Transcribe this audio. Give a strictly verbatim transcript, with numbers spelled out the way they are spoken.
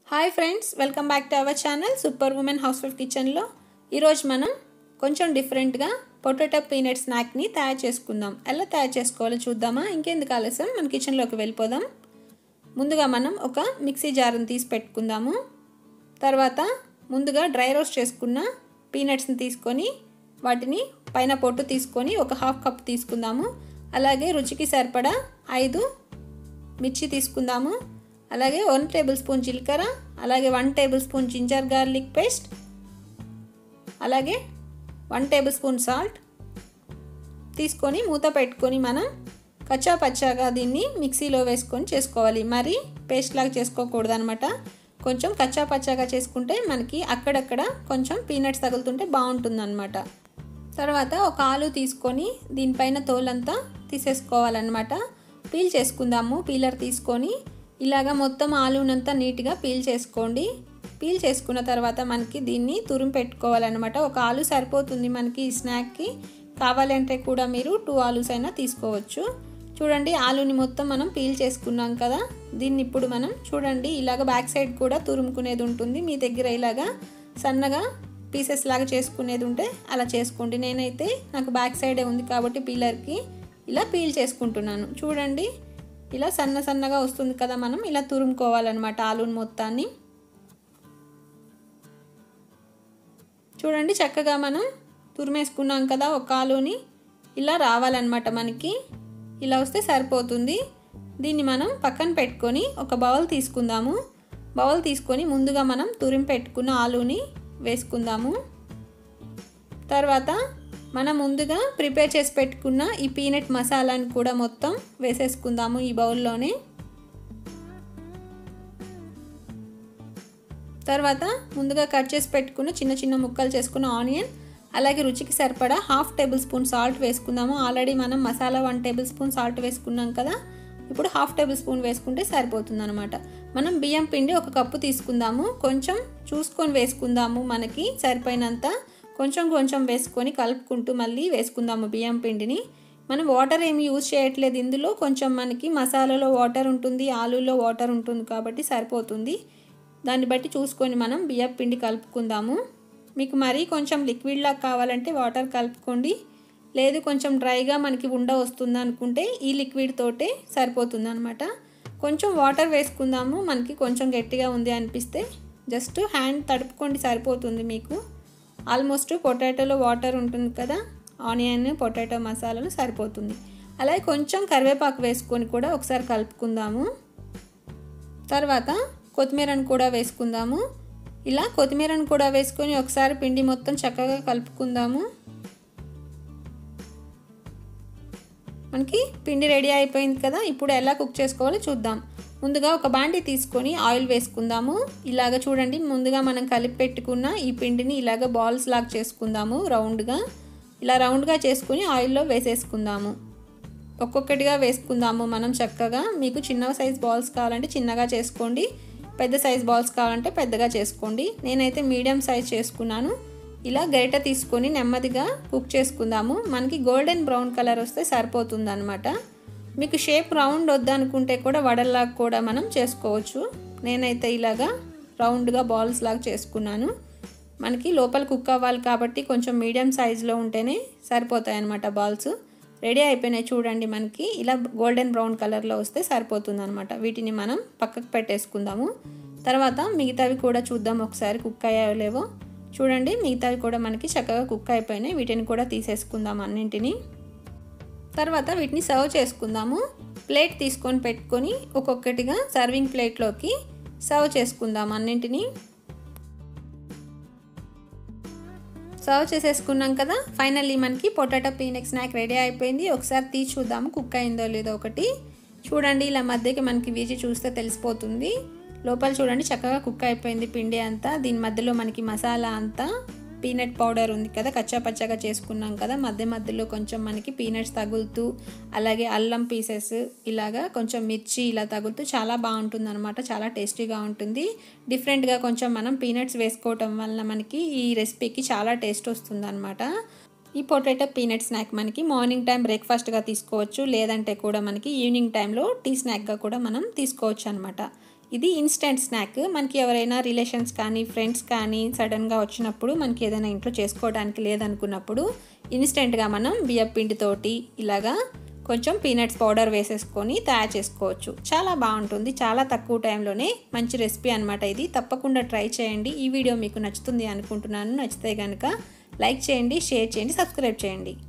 Hi friends, welcome back to our channel super woman house wife కిచెన్లో. ఈరోజు మనం కొంచెం డిఫరెంట్గా పొటాటో పీనట్ స్నాక్ని తయారు చేసుకుందాం. ఎలా తయారు చేసుకోవాలో చూద్దామా? ఇంకెందుకు ఆలస్యం, మన కిచెన్లోకి వెళ్ళిపోదాం. ముందుగా మనం ఒక మిక్సీ జార్ని తీసి పెట్టుకుందాము. తర్వాత ముందుగా డ్రై రోస్ట్ చేసుకున్న పీనట్స్ని తీసుకొని వాటిని పైన పొట్టు తీసుకొని ఒక హాఫ్ కప్ తీసుకుందాము. అలాగే రుచికి సరిపడా ఐదు మిర్చి తీసుకుందాము. అలాగే వన్ టేబుల్ స్పూన్ జీలకర్ర, అలాగే one table spoon ginger garlic paste, అలాగే వన్ టేబుల్ స్పూన్ సాల్ట్ తీసుకొని మూత పెట్టుకొని మనం కచ్చా పచ్చాగా దీన్ని మిక్సీలో వేసుకొని చేసుకోవాలి. మరి పేస్ట్ లాగా చేసుకోకూడదు అనమాట. కొంచెం కచ్చా పచ్చాగా చేసుకుంటే మనకి అక్కడక్కడ కొంచెం పీనట్స్ తగులుతుంటే బాగుంటుంది అనమాట. తర్వాత ఒక ఆలు తీసుకొని దీనిపైన తోలంతా తీసేసుకోవాలన్నమాట. పీల్ చేసుకుందాము. పీలర్ తీసుకొని ఇలాగా మొత్తం ఆలునంతా నీట్గా పీల్ చేసుకోండి. పీల్ చేసుకున్న తర్వాత మనకి దీన్ని తురిమి పెట్టుకోవాలన్నమాట. ఒక ఆలు సరిపోతుంది మనకి ఈ స్నాక్కి. కావాలంటే కూడా మీరు టూ ఆలూస్ అయినా తీసుకోవచ్చు. చూడండి, ఆలుని మొత్తం మనం పీల్ చేసుకున్నాం కదా. దీన్ని ఇప్పుడు మనం చూడండి ఇలాగ బ్యాక్ సైడ్ కూడా తురుముకునేది ఉంటుంది. మీ దగ్గర ఇలాగా సన్నగా పీసెస్ లాగా చేసుకునేది ఉంటే అలా చేసుకోండి. నేనైతే నాకు బ్యాక్ సైడే ఉంది కాబట్టి పీలర్కి ఇలా పీల్ చేసుకుంటున్నాను. చూడండి, ఇలా సన్న సన్నగా వస్తుంది కదా. మనం ఇలా తురుముకోవాలన్నమాట ఆలుని మొత్తాన్ని. చూడండి, చక్కగా మనం తురిమేసుకున్నాం కదా ఒక ఆలుని. ఇలా రావాలన్నమాట మనకి. ఇలా వస్తే సరిపోతుంది. దీన్ని మనం పక్కన పెట్టుకొని ఒక బౌల్ తీసుకుందాము. బౌల్ తీసుకొని ముందుగా మనం తురిమి పెట్టుకున్న ఆలుని వేసుకుందాము. తర్వాత మనం ముందుగా ప్రిపేర్ చేసి పెట్టుకున్న ఈ పీనట్ మసాలాని కూడా మొత్తం వేసేసుకుందాము ఈ బౌల్లోనే. తర్వాత ముందుగా కట్ చేసి పెట్టుకున్న చిన్న చిన్న ముక్కలు చేసుకున్న ఆనియన్, అలాగే రుచికి సరిపడా హాఫ్ టేబుల్ స్పూన్ సాల్ట్ వేసుకుందాము. ఆల్రెడీ మనం masala one table spoon salt వేసుకున్నాం కదా. ఇప్పుడు హాఫ్ టేబుల్ స్పూన్ వేసుకుంటే సరిపోతుంది అనమాట. మనం బియ్యం పిండి ఒక కప్పు తీసుకుందాము. కొంచెం చూసుకొని వేసుకుందాము, మనకి సరిపోయినంత కొంచెం కొంచెం వేసుకొని కలుపుకుంటూ మళ్ళీ వేసుకుందాము బియ్యం పిండిని. మనం వాటర్ ఏమి యూజ్ చేయట్లేదు ఇందులో. కొంచెం మనకి మసాలాలో వాటర్ ఉంటుంది, ఆలూలో వాటర్ ఉంటుంది కాబట్టి సరిపోతుంది. దాన్ని బట్టి చూసుకొని మనం బియ్యం పిండి కలుపుకుందాము. మీకు మరీ కొంచెం లిక్విడ్లా కావాలంటే వాటర్ కలుపుకోండి. లేదు కొంచెం డ్రైగా మనకి ఉండ వస్తుంది అనుకుంటే ఈ లిక్విడ్ తోటే సరిపోతుంది అనమాట. కొంచెం వాటర్ వేసుకుందాము. మనకి కొంచెం గట్టిగా ఉంది అనిపిస్తే జస్ట్ హ్యాండ్ తడుపుకోండి, సరిపోతుంది మీకు. ఆల్మోస్ట్ పొటాటోలో వాటర్ ఉంటుంది కదా, ఆనియన్ పొటాటో మసాలాలు సరిపోతుంది. అలాగే కొంచెం కరివేపాకు వేసుకొని కూడా ఒకసారి కలుపుకుందాము. తర్వాత కొత్తిమీరను కూడా వేసుకుందాము. ఇలా కొత్తిమీరను కూడా వేసుకొని ఒకసారి పిండి మొత్తం చక్కగా కలుపుకుందాము. మనకి పిండి రెడీ అయిపోయింది కదా. ఇప్పుడు ఎలా కుక్ చేసుకోవాలో చూద్దాం. ముందుగా ఒక బాండీ తీసుకొని ఆయిల్ వేసుకుందాము. ఇలాగ చూడండి, ముందుగా మనం కలిపి పెట్టుకున్న ఈ పిండిని ఇలాగ బాల్స్ లాగా చేసుకుందాము రౌండ్గా. ఇలా రౌండ్గా చేసుకుని ఆయిల్లో వేసేసుకుందాము. ఒక్కొక్కటిగా వేసుకుందాము మనం చక్కగా. మీకు చిన్న సైజ్ బాల్స్ కావాలంటే చిన్నగా చేసుకోండి, పెద్ద సైజ్ బాల్స్ కావాలంటే పెద్దగా చేసుకోండి. నేనైతే మీడియం సైజ్ చేసుకున్నాను. ఇలా గరిట తీసుకొని నెమ్మదిగా కుక్ చేసుకుందాము. మనకి గోల్డెన్ బ్రౌన్ కలర్ వస్తే సరిపోతుంది అనమాట. మీకు షేప్ రౌండ్ వద్దనుకుంటే కూడా వడల్లాగా కూడా మనం చేసుకోవచ్చు. నేనైతే ఇలాగా రౌండ్గా బాల్స్ లాగా చేసుకున్నాను. మనకి లోపల కుక్ అవ్వాలి కాబట్టి కొంచెం మీడియం సైజులో ఉంటేనే సరిపోతాయి అన్నమాట బాల్స్. రెడీ అయిపోయినాయి చూడండి. మనకి ఇలా గోల్డెన్ బ్రౌన్ కలర్లో వస్తే సరిపోతుంది అనమాట. వీటిని మనం పక్కకు పెట్టేసుకుందాము. తర్వాత మిగతావి కూడా చూద్దాం ఒకసారి కుక్ అయ్యాయో లేవో. చూడండి, మిగతావి కూడా మనకి చక్కగా కుక్ అయిపోయినాయి. వీటిని కూడా తీసేసుకుందాం అన్నింటినీ. తర్వాత వీటిని సర్వ్ చేసుకుందాము. ప్లేట్ తీసుకొని పెట్టుకొని ఒక్కొక్కటిగా సర్వింగ్ ప్లేట్లోకి సర్వ్ చేసుకుందాం అన్నింటినీ. సర్వ్ చేసేసుకున్నాం కదా. ఫైనల్లీ మనకి పొటాటో పీనట్ స్నాక్ రెడీ అయిపోయింది. ఒకసారి తీసి చూద్దాము కుక్ అయిందో లేదో ఒకటి. చూడండి, ఇలా మధ్యకి మనకి వీచి చూస్తే తెలిసిపోతుంది. లోపల చూడండి చక్కగా కుక్ అయిపోయింది పిండి అంతా. దీని మధ్యలో మనకి మసాలా అంతా పీనట్ పౌడర్ ఉంది కదా, కచ్చా పచ్చాగా చేసుకున్నాం కదా. మధ్య మధ్యలో కొంచెం మనకి పీనట్స్ తగులుతూ, అలాగే అల్లం పీసెస్ ఇలాగా కొంచెం మిర్చి ఇలా తగులుతూ చాలా బాగుంటుంది అనమాట. చాలా టేస్టీగా ఉంటుంది. డిఫరెంట్గా కొంచెం మనం పీనట్స్ వేసుకోవటం వల్ల మనకి ఈ రెసిపీకి చాలా టేస్ట్ వస్తుంది అనమాట. ఈ పొటాటో పీనట్ స్నాక్ మనకి మార్నింగ్ టైం బ్రేక్ఫాస్ట్గా తీసుకోవచ్చు, లేదంటే కూడా మనకి ఈవినింగ్ టైంలో టీ స్నాక్గా కూడా మనం తీసుకోవచ్చు అనమాట. ఇది ఇన్స్టెంట్ స్నాక్. మనకి ఎవరైనా రిలేషన్స్ కానీ ఫ్రెండ్స్ కానీ సడన్గా వచ్చినప్పుడు మనకి ఏదైనా ఇంట్లో చేసుకోవడానికి లేదనుకున్నప్పుడు ఇన్స్టెంట్గా మనం బియ్యం పిండితోటి ఇలాగా కొంచెం పీనట్స్ పౌడర్ వేసేసుకొని తయారు చేసుకోవచ్చు. చాలా బాగుంటుంది. చాలా తక్కువ టైంలోనే మంచి రెసిపీ అనమాట ఇది. తప్పకుండా ట్రై చేయండి. ఈ వీడియో మీకు నచ్చుతుంది అనుకుంటున్నాను. నచ్చితే కనుక లైక్ చేయండి, షేర్ చేయండి, సబ్స్క్రైబ్ చేయండి.